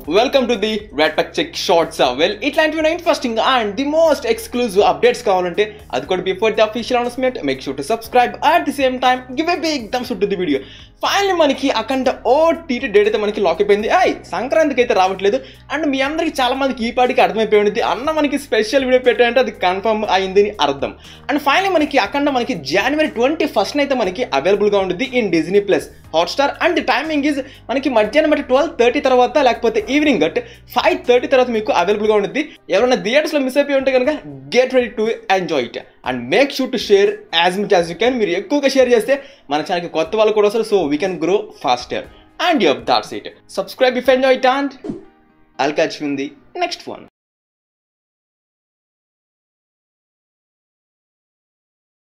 Welcome to the Red Pack Check Shorts. Well, ఇట్లాంటివి interesting and the most exclusive updates కావాలంటే అది కూడా before the official announcement make sure to subscribe at the same time give a big thumbs up to the video. Finally మనకి Akhanda OTT date అయితే మనకి lock అయిపోయింది. సంక్రాంతికి అయితే రావట్లేదు అండ్ మీ అందరికి చాలా మందికి ఈ పాటికి అర్థమైపోయి ఉంది అన్న మనకి స్పెషల్ వీడియో పెట్టారంటే అది కన్ఫర్మ్ అయిందని అర్థం. అండ్ ఫైనల్లీ మనకి అఖండ మనకి January 21st అయితే మనకి అవైలబుల్గా ఉంటుంది in Disney plus Hotstar and the timing is మనకి మధ్యాహ్నం 12:30 తర్వాత లేకపోతే ఈవినింగ్ 5:30 తర్వాత మీకు అవైలబుల్గా ఉంటుంది. ఎవరైనా థియేటర్స్లో మిస్ అయిపోయి ఉంటే కనుక get ready to enjoy it and make sure to share as much as you can. మీరు ఎక్కువగా షేర్ చేస్తే మన ఛానల్కి కొత్త వాళ్ళు కూడా వస్తారు, so we can grow faster. And yup that's it. Subscribe if enjoy it and I'll catch you in the next one.